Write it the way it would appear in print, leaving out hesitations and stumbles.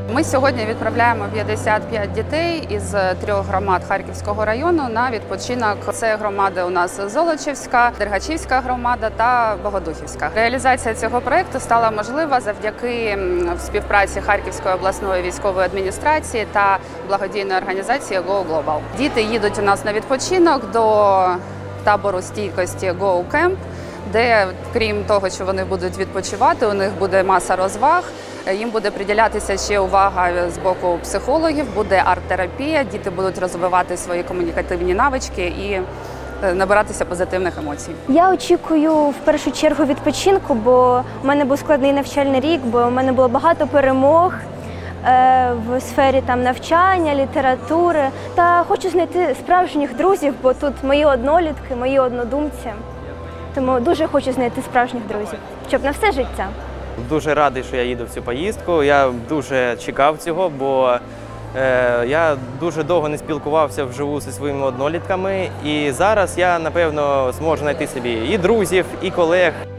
Ми сьогодні відправляємо 55 дітей із 3 громад Харківського району на відпочинок. Це громади у нас Золочівська, Дергачівська громада та Богодухівська. Реалізація цього проєкту стала можлива завдяки співпраці Харківської обласної військової адміністрації та благодійної організації Go Global. Діти їдуть у нас на відпочинок до табору стійкості Go Camp, де, крім того, що вони будуть відпочивати, у них буде маса розваг. Їм буде приділятися ще увага з боку психологів, буде арт-терапія, діти будуть розвивати свої комунікативні навички і набиратися позитивних емоцій. Я очікую в першу чергу відпочинку, бо в мене був складний навчальний рік, бо в мене було багато перемог в сфері навчання, літератури. Та хочу знайти справжніх друзів, бо тут мої однолітки, мої однодумці. Тому дуже хочу знайти справжніх друзів, щоб на все життя. Дуже радий, що я їду в цю поїздку. Я дуже чекав цього, бо я дуже довго не спілкувався вживу зі своїми однолітками. І зараз я, напевно, зможу знайти собі і друзів, і колег.